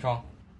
说。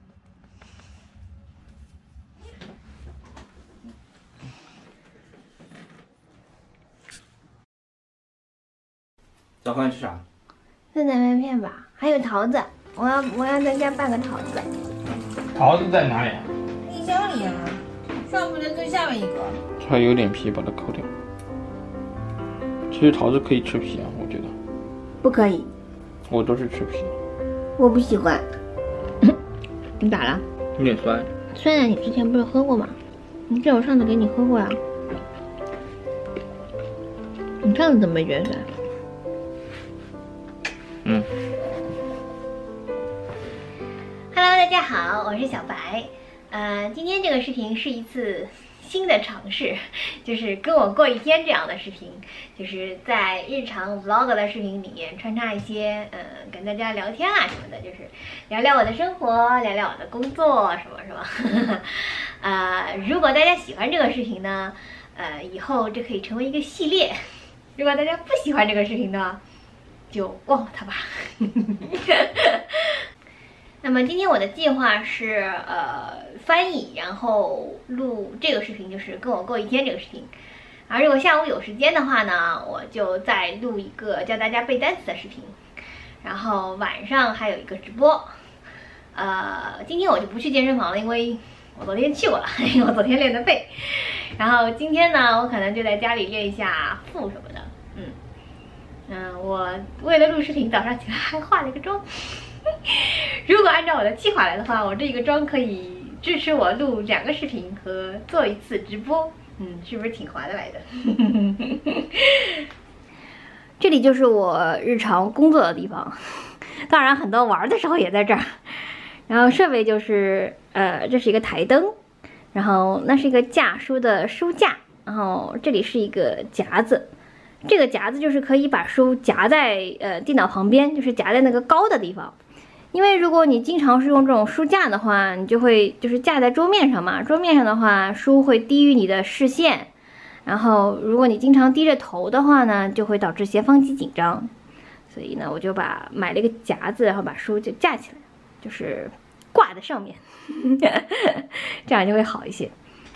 早饭吃啥？ 酸奶麦片吧，还有桃子，我要再加半个桃子。 桃子在哪里？ 冰箱里啊，上铺的最下面一个。 还有点皮，把它抠掉。其实桃子可以吃皮啊，我觉得。 不可以， 我都是吃皮。 我不喜欢。你咋了？ 有点酸。 酸奶你之前不是喝过吗？你记得我上次给你喝过呀。你上次怎么没觉得酸？Hello， 大家好，我是小白。今天这个视频是一次新的尝试，就是跟我过一天这样的视频，就是在日常 vlog 的视频里面穿插一些跟大家聊天啊什么的，就是聊聊我的生活，聊聊我的工作什么什么。如果大家喜欢这个视频呢，以后这可以成为一个系列。如果大家不喜欢这个视频呢，就忘了它吧。那么今天我的计划是翻译，然后录这个视频，就是跟我过一天这个视频。然后如果下午有时间的话呢，我就再录一个教大家背单词的视频。然后晚上还有一个直播。今天我就不去健身房了，因为我昨天去过了，因为我昨天练的背。然后今天呢，我可能就在家里练一下腹什么的。我为了录视频，早上起来还化了一个妆。如果按照我的计划来的话，我这个妆可以支持我录2个视频和做一次直播。是不是挺划得来的？这里就是我日常工作的地方，当然很多玩的时候也在这儿。然后设备就是这是一个台灯，然后那是一个架书的书架，然后这里是一个夹子。这个夹子就是可以把书夹在电脑旁边，就是夹在那个高的地方。因为如果你经常是用这种书架的话，你就会就是架在桌面上嘛，桌面上的话书会低于你的视线，然后如果你经常低着头的话呢，就会导致斜方肌紧张。所以呢，我就买了一个夹子，然后把书就架起来，就是挂在上面，这样就会好一些。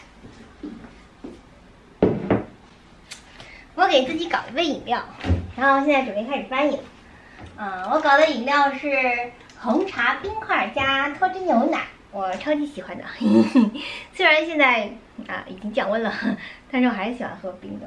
我给自己搞一杯饮料，然后现在准备开始翻译了。我搞的饮料是红茶冰块加脱脂牛奶，我超级喜欢的。虽然现在已经降温了，但是我还是喜欢喝冰的。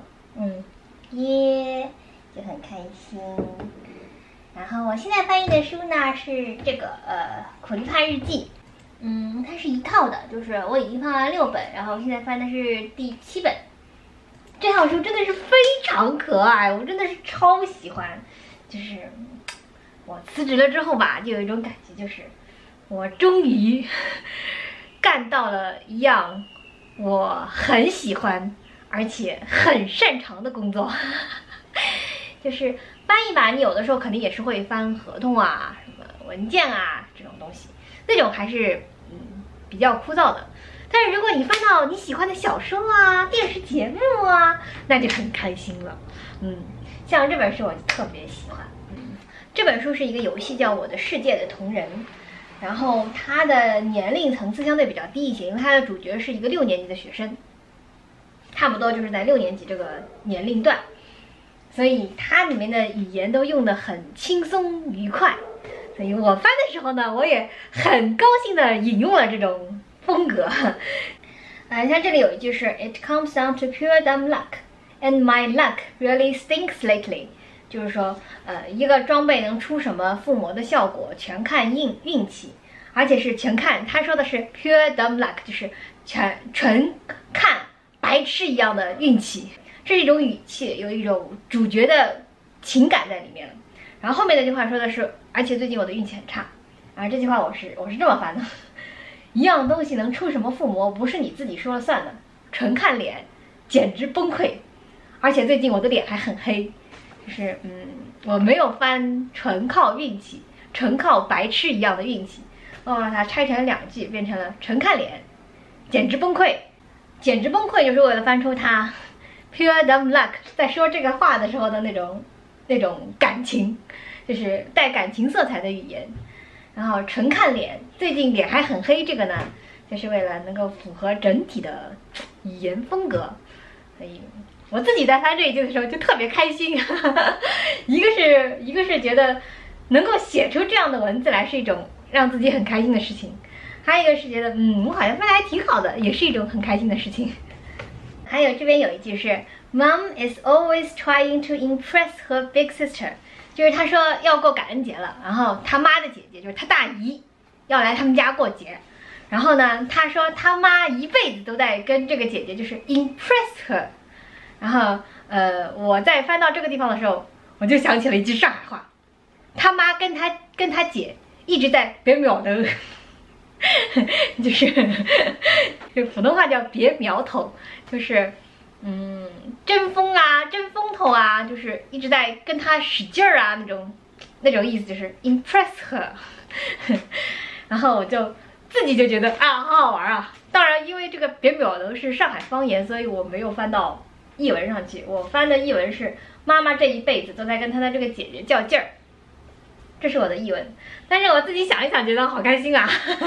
就很开心。然后我现在翻译的书呢是这个苦力怕日记，它是一套的，就是我已经翻了6本，然后现在翻的是第7本。这套书真的是非常可爱，我真的是超喜欢。就是我辞职了之后吧，就有一种感觉，就是我终于干到了一样我很喜欢而且很擅长的工作。就是翻译吧，你有的时候肯定也是会翻合同啊、什么文件啊这种东西，那种还是比较枯燥的。但是如果你翻到你喜欢的小说啊、电视节目啊，那就很开心了。像这本书我就特别喜欢。这本书是一个游戏叫《我的世界的同人》，然后它的年龄层次相对比较低一些，因为它的主角是一个6年级的学生，差不多就是在6年级这个年龄段，所以它里面的语言都用得很轻松愉快。所以我翻的时候呢，我也很高兴的引用了这种风格。像这里有一句是 It comes down to pure dumb luck, and my luck really stinks lately。就是说，一个装备能出什么附魔的效果，全看运气，而且是全看。他说的是 pure dumb luck， 就是纯看白痴一样的运气。这是一种语气，有一种主角的情感在里面了。然后后面那句话说的是，而且最近我的运气很差。然后这句话我是这么翻的：一样东西能出什么附魔，不是你自己说了算的，纯看脸，简直崩溃。而且最近我的脸还很黑。就是我没有翻纯靠运气，纯靠白痴一样的运气，我把它拆成2句，变成了纯看脸，简直崩溃。简直崩溃就是为了翻出它 pure dumb luck 在说这个话的时候的那种感情，就是带感情色彩的语言。 然后纯看脸，最近脸还很黑，这个呢，就是为了能够符合整体的语言风格。所以我自己在翻这一句的时候就特别开心，一个是觉得能够写出这样的文字来是一种让自己很开心的事情，还有一个是觉得我好像翻的还挺好的，也是一种很开心的事情。还有这边有一句是 Mom is always trying to impress her big sister， 就是他说要过感恩节了，然后他妈的姐姐就是他大姨要来他们家过节，然后呢他说他妈一辈子都在跟这个姐姐就是 impress her， 然后我在翻到这个地方的时候，我就想起了一句上海话，他妈跟他姐一直在别苗头，就是普通话叫别苗头，就是争风啊，争风头啊，就是一直在跟他使劲儿啊，那种意思，就是 impress her。然后我就自己就觉得啊，好好玩啊。当然，因为这个别苗头是上海方言，所以我没有翻到译文上去。我翻的译文是妈妈这一辈子都在跟她的这个姐姐较劲儿，这是我的译文。但是我自己想一想，觉得好开心啊。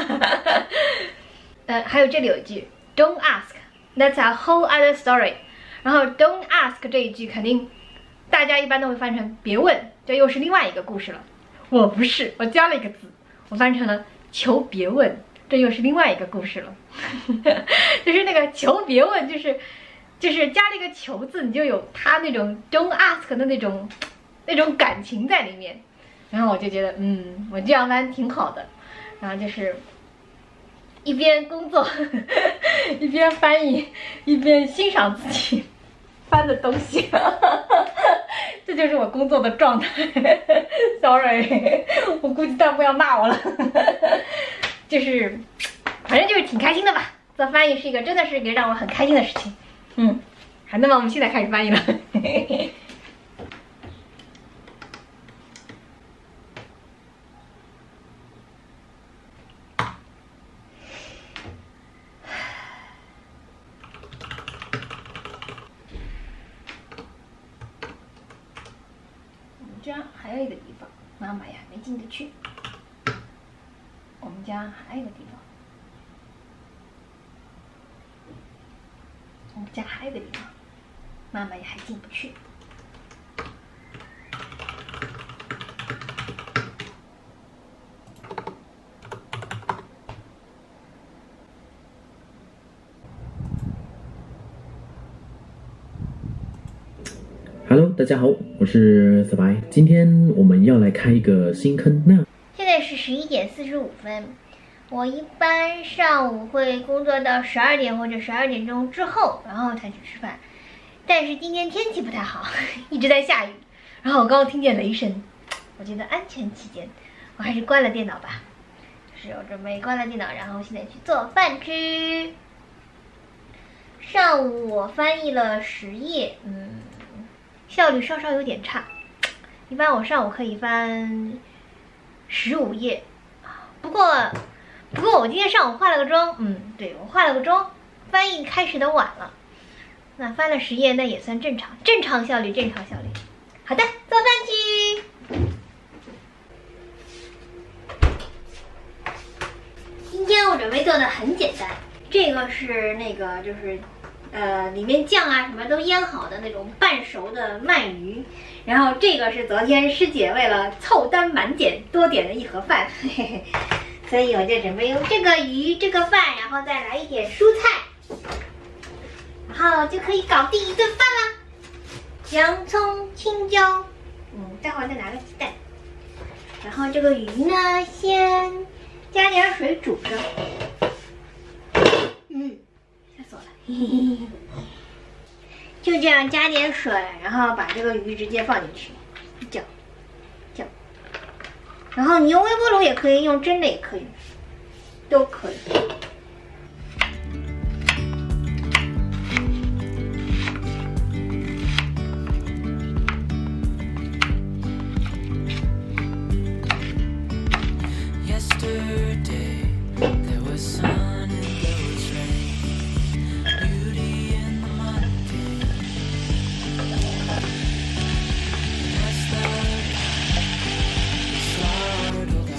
还有这里有一句 ，Don't ask, that's a whole other story。然后 Don't ask 这一句肯定大家一般都会翻成别问，这又是另外一个故事了。我不是，我加了一个字，我翻成了求别问，这又是另外一个故事了。就是那个求别问，就是加了一个求字，你就有他那种 Don't ask 的那种感情在里面。然后我就觉得我这样翻挺好的，然后就是一边工作一边翻译，一边欣赏自己翻的东西。这就是我工作的状态。Sorry， 我估计弹幕要骂我了。就是反正就是挺开心的吧，做翻译是一个真的是一个让我很开心的事情。好，那么我们现在开始翻译了。家还有一个地方，妈妈呀没进得去。我们家还有一个地方，我们家还有一个地方，妈妈也还进不去。 Hello， 大家好，我是小白。今天我们要来开一个新坑。 现在是11点45分。我一般上午会工作到12点或者12点钟之后，然后才去吃饭。但是今天天气不太好，一直在下雨。然后我刚刚听见雷声，我觉得安全起见，我还是关了电脑吧。就是我准备关了电脑，然后现在去做饭吃。上午我翻译了10页，效率稍稍有点差，一般我上午可以翻15页，不过我今天上午化了个妆，对，我化了个妆，翻译开始的晚了，那翻了10页那也算正常效率。好的，做饭去。今天我准备做的很简单，这个是那个就是里面酱啊什么都腌好的那种半熟的鳗鱼，然后这个是昨天师姐为了凑单满减多点的一盒饭，所以我就准备用这个鱼这个饭，然后再来一点蔬菜，然后就可以搞定一顿饭啦。洋葱、青椒，待会儿再拿个鸡蛋，然后这个鱼呢先加点水煮着，吓死我了。就这样加点水，然后把这个鱼直接放进去，搅，然后你用微波炉也可以，用蒸的也可以，都可以。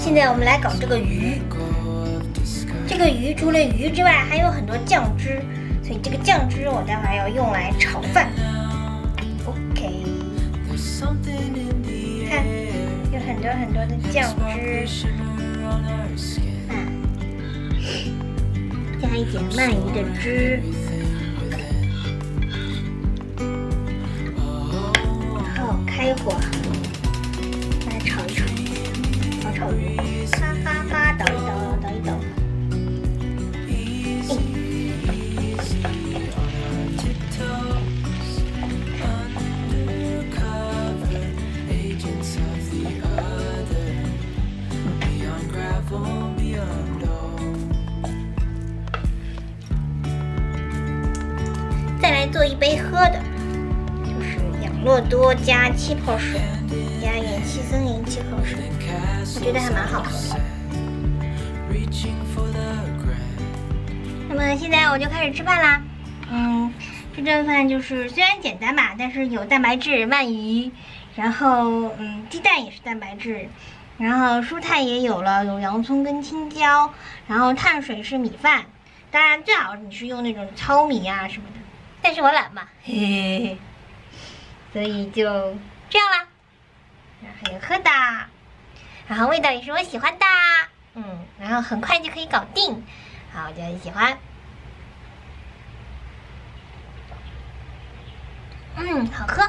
现在我们来搞这个鱼。这个鱼除了鱼之外，还有很多酱汁，所以这个酱汁我待会儿要用来炒饭。OK， 看，有很多很多的酱汁，加一点鳗鱼的汁，然后开火，来炒一炒，炒鱼，咔咔咔捣一捣，捣一捣。再来做一杯喝的，就是养乐多加气泡水，加元气森林气泡水，我觉得还蛮好喝的。那么现在我就开始吃饭啦。这顿饭就是虽然简单吧，但是有蛋白质鳗鱼，然后鸡蛋也是蛋白质，然后蔬菜也有了，有洋葱跟青椒，然后碳水是米饭，当然最好你是用那种糙米啊什么的，但是我懒嘛，嘿嘿嘿，所以就这样啦。然后还有喝的，然后味道也是我喜欢的，然后很快就可以搞定，好，我就很喜欢。好喝。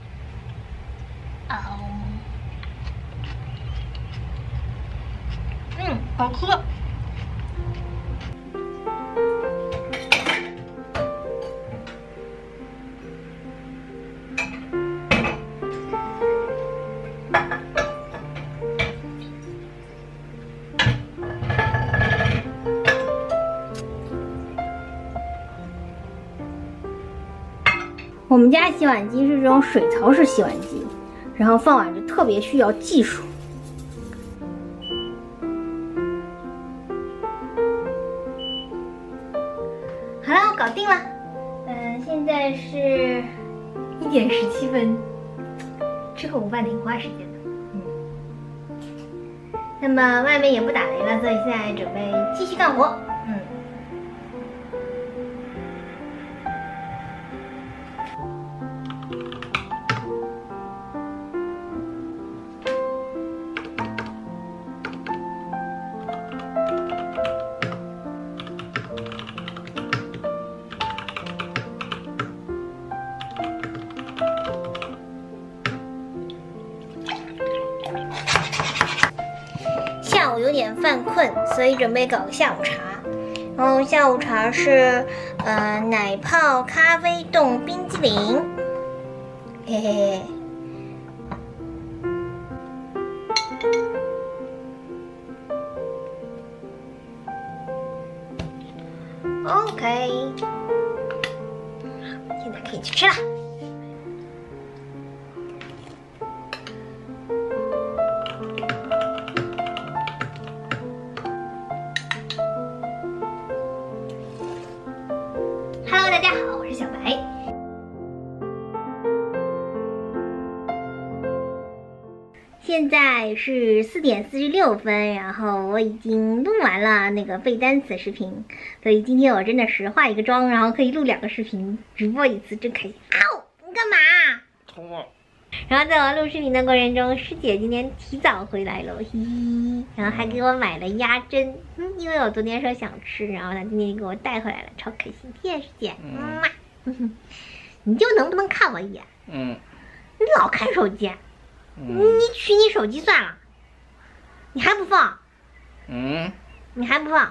好喝。我们家洗碗机是这种水槽式洗碗机，然后放碗就特别需要技术。好了，搞定了。现在是1点17分，吃个午饭挺花时间的。那么外面也不打雷了，所以现在准备继续干活。下午有点犯困，所以准备搞个下午茶。然后下午茶是奶泡咖啡冻冰激凌，嘿嘿嘿。OK， 现在可以去吃了。Hello， 大家好，我是小白。现在是4点46分，然后我已经录完了那个背单词视频，所以今天我真的是化一个妆，然后可以录2个视频，直播一次，真开心。你干嘛？ 疼啊！ 然后在我录视频的过程中，师姐今天提早回来了，嘿嘿，然后还给我买了鸭胗，因为我昨天说想吃，然后她今天给我带回来了，超开心，谢谢师姐，你就能不能看我一眼？你老看手机，你取你手机算了，你还不放？你还不放？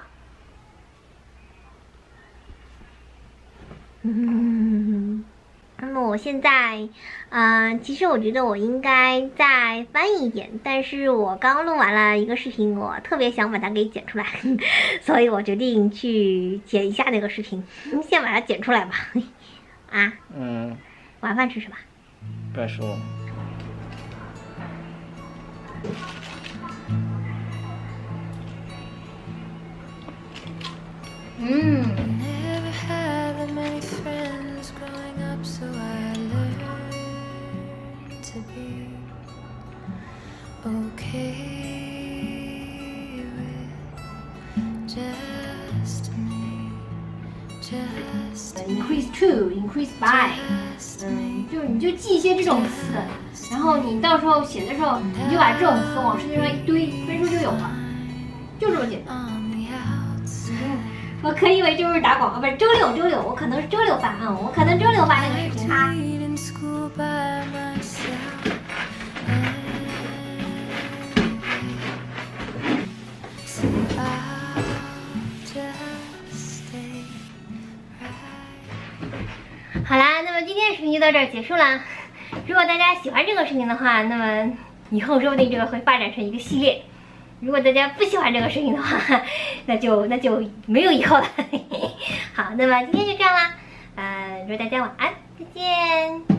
那么我现在，其实我觉得我应该再翻译一点，但是我刚录完了一个视频，我特别想把它给剪出来，所以我决定去剪一下那个视频，先把它剪出来吧。晚饭吃什么？ 别说。 increase to increase by， 就是你就记一些这种词，然后你到时候写的时候，你就把这种词往试卷上一堆，分数就有了，就这么简单。我可以以为就是打广告，不是周六，我可能是周六发啊，我可能周六发那个视频啊。好啦，那么今天的视频就到这儿结束啦。如果大家喜欢这个视频的话，那么以后说不定这个会发展成一个系列。如果大家不喜欢这个视频的话，那就没有以后了。好，那么今天就这样啦，祝大家晚安，再见。